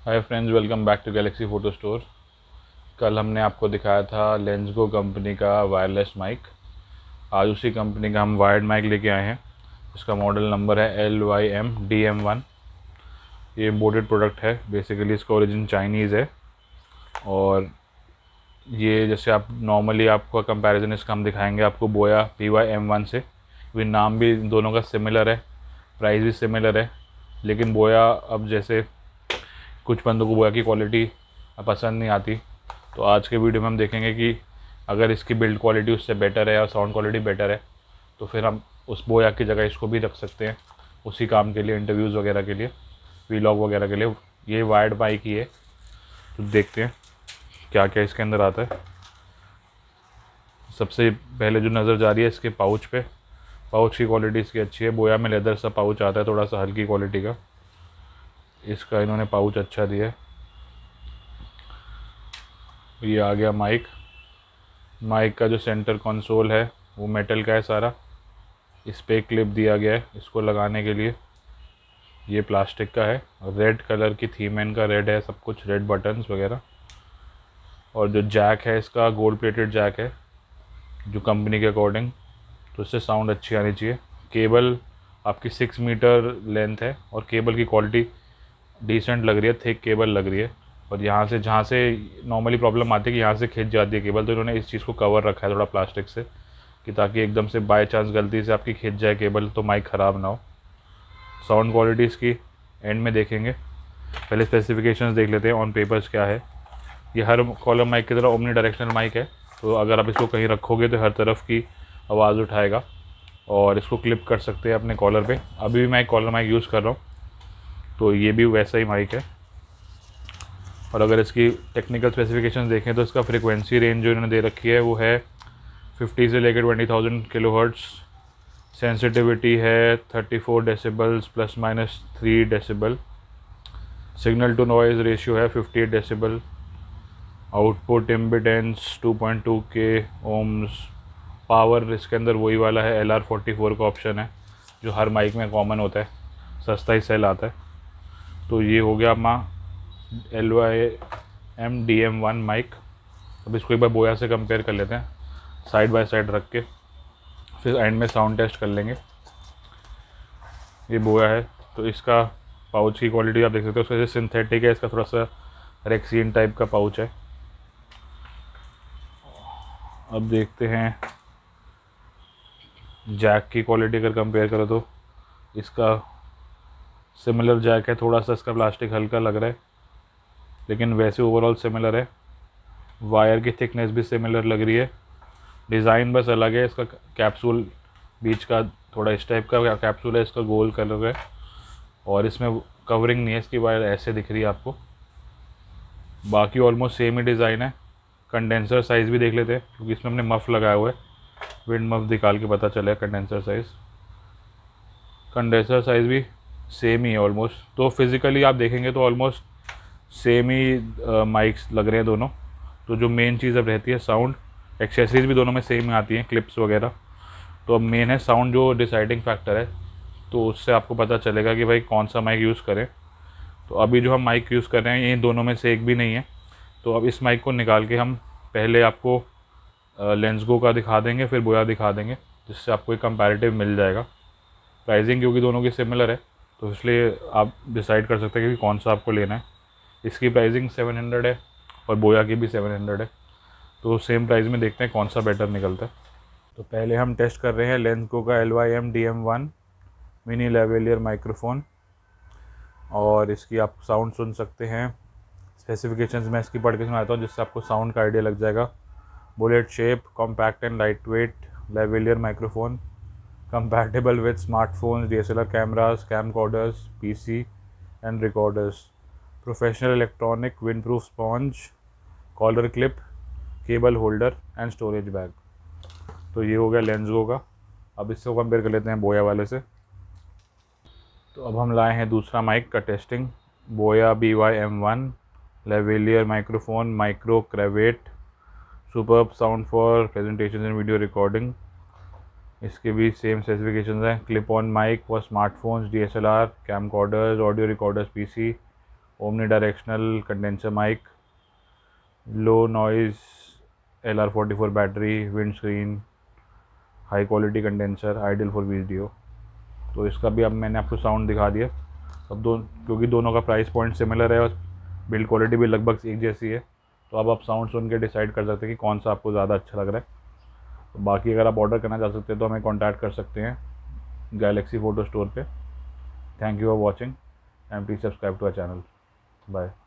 Hi friends, welcome back to galaxy photo store. कल हमने आपको दिखाया था लेंसगो कंपनी का वायरलेस माइक। आज उसी कंपनी का हम वायर्ड माइक लेके आए हैं। इसका मॉडल नंबर है LYM-DM1। ये इम्पोर्टेड प्रोडक्ट है। बेसिकली इसका ओरिजिन चाइनीज़ है। और ये जैसे आप नॉर्मली आपका कंपैरिजन इसका हम दिखाएंगे आपको बोया PY-M1 से। भी नाम भी दोनों का सिमिलर है, प्राइस भी सिमिलर है। लेकिन बोया, अब जैसे कुछ बंदों को बोया की क्वालिटी पसंद नहीं आती, तो आज के वीडियो में हम देखेंगे कि अगर इसकी बिल्ड क्वालिटी उससे बेटर है और साउंड क्वालिटी बेटर है तो फिर हम उस बोया की जगह इसको भी रख सकते हैं उसी काम के लिए, इंटरव्यूज़ वगैरह के लिए, वीलॉग वगैरह के लिए। ये वायर्ड माइक ही है, तो देखते हैं क्या क्या इसके अंदर आता है। सबसे पहले जो नज़र जा रही है इसके पाउच पे, पाउच की क्वालिटी इसकी अच्छी है। बोया में लेदर सा पाउच आता है, थोड़ा सा हल्की क्वालिटी का। इसका इन्होंने पाउच अच्छा दिया है। ये आ गया माइक। माइक का जो सेंटर कंसोल है वो मेटल का है सारा। इस पे क्लिप दिया गया है इसको लगाने के लिए। ये प्लास्टिक का है, रेड कलर की थीम है इनका, रेड है सब कुछ, रेड बटन्स वगैरह। और जो जैक है इसका गोल्ड प्लेटेड जैक है जो कंपनी के अकॉर्डिंग, तो इससे साउंड अच्छी आनी चाहिए। केबल आपकी 6 मीटर लेंथ है और केबल की क्वालिटी डिसेंट लग रही है, थिक केबल लग रही है। और यहाँ से जहाँ से नॉर्मली प्रॉब्लम आती है कि यहाँ से खिंच जाती है केबल, तो इन्होंने इस चीज़ को कवर रखा है थोड़ा प्लास्टिक से, कि ताकि एकदम से बाय चांस गलती से आपकी खिंच जाए केबल तो माइक ख़राब ना हो। साउंड क्वालिटी इसकी एंड में देखेंगे, पहले स्पेसिफिकेशंस देख लेते हैं ऑन पेपर्स क्या है। ये हर कॉलम माइक की तरह ओमनी डायरेक्शनल माइक है, तो अगर आप इसको कहीं रखोगे तो हर तरफ की आवाज़ उठाएगा। और इसको क्लिप कर सकते हैं अपने कॉलर पे। अभी भी मैं एक कॉलर माइक यूज़ कर रहा हूँ, तो ये भी वैसा ही माइक है। और अगर इसकी टेक्निकल स्पेसिफिकेशंस देखें तो इसका फ्रीक्वेंसी रेंज जो इन्होंने दे रखी है वो है 50 से लेकर 20,000 किलोहर्ट्ज़। सेंसिटिविटी है 34 decibels ±3 decibel. Signal to noise ratio है 58 डेसिबल। आउटपुट इम्पिडेंस 2.2 के ओम्स। पावर इसके अंदर वही वाला है, LR44 का ऑप्शन है जो हर माइक में कॉमन होता है, सस्ता ही सेल आता है। तो ये हो गया अपना LYM-DM1 माइक। अब इसको एक बार बोया से कंपेयर कर लेते हैं साइड बाय साइड रख के, फिर एंड में साउंड टेस्ट कर लेंगे। ये बोया है तो इसका पाउच की क्वालिटी आप देख सकते हो, उसका जैसे सिंथेटिक है, इसका थोड़ा सा रेक्सीन टाइप का पाउच है। अब देखते हैं जैक की क्वालिटी अगर कंपेयर करो तो इसका सिमिलर जैक है, थोड़ा सा इसका प्लास्टिक हल्का लग रहा है लेकिन वैसे ओवरऑल सिमिलर है। वायर की थिकनेस भी सिमिलर लग रही है, डिज़ाइन बस अलग है। इसका कैप्सूल बीच का थोड़ा इस टाइप का कैप्सूल है, इसका गोल कलर है। और इसमें कवरिंग नहीं है, इसकी वायर ऐसे दिख रही है आपको। बाकी ऑलमोस्ट सेम ही डिज़ाइन है। कंडेंसर साइज़ भी देख लेते हैं क्योंकि इसमें हमने मफ़ लगाया हुआ है, विंड मफ़ निकाल के पता चलेगा कंडेंसर साइज़। कंडेंसर साइज़ भी सेम ही है ऑलमोस्ट, तो फिज़िकली आप देखेंगे तो ऑलमोस्ट सेम ही माइक्स लग रहे हैं दोनों। तो जो मेन चीज़ अब रहती है साउंड, एक्सेसरीज भी दोनों में सेम आती हैं, क्लिप्स वगैरह। तो अब मेन है साउंड जो डिसाइडिंग फैक्टर है, तो उससे आपको पता चलेगा कि भाई कौन सा माइक यूज़ करें। तो अभी जो हम माइक यूज़ कर रहे हैं ये दोनों में से एक भी नहीं है, तो अब इस माइक को निकाल के हम पहले आपको लेंसगो का दिखा देंगे, फिर बोया दिखा देंगे, जिससे आपको एक कंपैरेटिव मिल जाएगा। प्राइसिंग क्योंकि दोनों की सिमिलर है तो इसलिए आप डिसाइड कर सकते हैं कि कौन सा आपको लेना है। इसकी प्राइसिंग 700 है और बोया की भी 700 है, तो सेम प्राइस में देखते हैं कौन सा बेटर निकलता है। तो पहले हम टेस्ट कर रहे हैं लेंसगो का LYM-DM1 मिनी लेवलियर माइक्रोफोन। और इसकी आप साउंड सुन सकते हैं। स्पेसिफिकेशंस मैं इसकी पढ़ के सुनाता हूँ जिससे आपको साउंड का आइडिया लग जाएगा। Bullet shape, compact and lightweight lavalier microphone, compatible with smartphones, DSLR cameras, camcorders, PC and recorders. Professional electronic windproof sponge, collar clip, cable holder and storage bag। तो ये हो गया लेंसगो का। अब इससे कंपेयर कर लेते हैं बोया वाले से। तो अब हम लाए हैं दूसरा माइक का testing, Boya BY-M1 lavalier microphone, micro cravat, superb sound for presentation and video recording. इसके भी सेम स्पेसिफिकेशंस हैं, clip on mic for smartphones, DSLR, camcorders, audio recorders, PC, omnidirectional condenser mic, low noise LR44 battery, windscreen, high quality condenser, ideal for video. तो इसका भी अब मैंने आपको sound दिखा दिया। अब क्योंकि दोनों का प्राइस पॉइंट सिमिलर है और बिल्ड क्वालिटी भी लगभग एक जैसी है, तो अब आप साउंड सुन के डिसाइड कर सकते हैं कि कौन सा आपको ज़्यादा अच्छा लग रहा है। तो बाकी अगर आप ऑर्डर करना चाह सकते हैं तो हमें कॉन्टैक्ट कर सकते हैं गैलेक्सी फ़ोटो स्टोर पे। Thank you for watching and please subscribe to our channel. Bye.